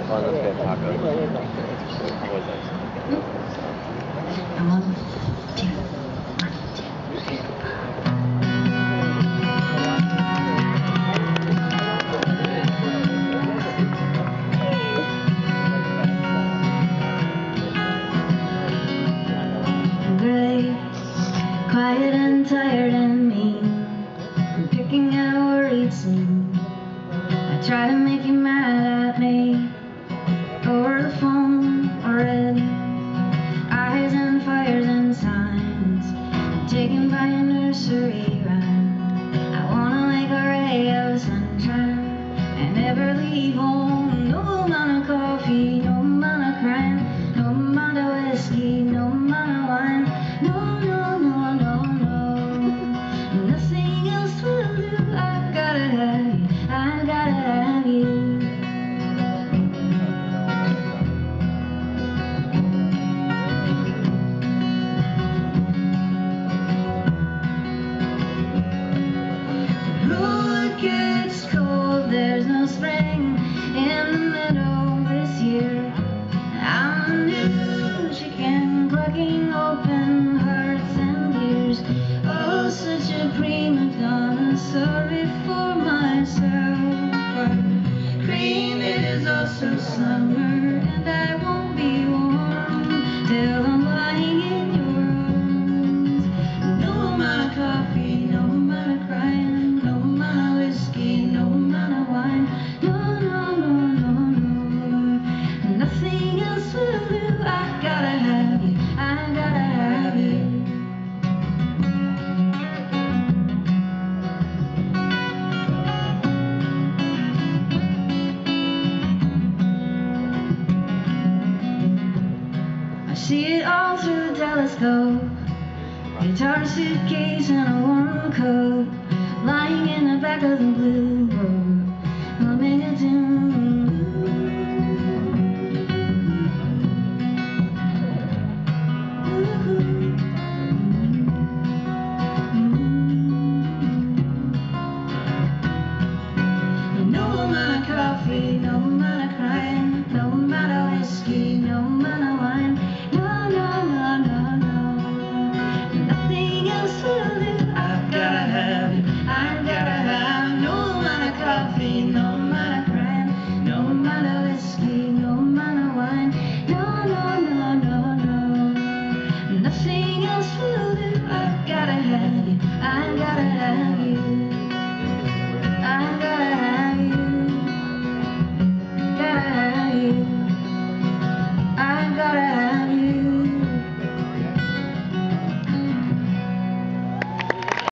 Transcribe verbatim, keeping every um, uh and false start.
Well, let's get tacos. Always nice. And one, two, gray, quiet and tired and mean. I'm picking at a worried scene. I try to make you mad at me over the phone already. Eyes and fires and signs, taken by a nursery rhyme. I wanna like a ray of sunshine and never leave home. No amount of coffee, no amount of crime, no amount of whiskey, no amount of wine. No, no, no, no, no, nothing else will do. I gotta have you, I gotta have you. Gets cold, there's no spring in the middle this year. I'm a new chicken clucking open hearts and ears. Oh, such a prima donna, sorry for myself. But cream, it is also summer, and I won't be warm till I'm lying in your arms. No amount of coffee, no amount of crying, no amount of whiskey, no amount of wine. No, no, no, no, no, nothing else will do. I gotta have you, I gotta have you. I see it all through the telescope. Guitar, suitcase, and a warm coat lying in the back of the blue road. We'll make a tune.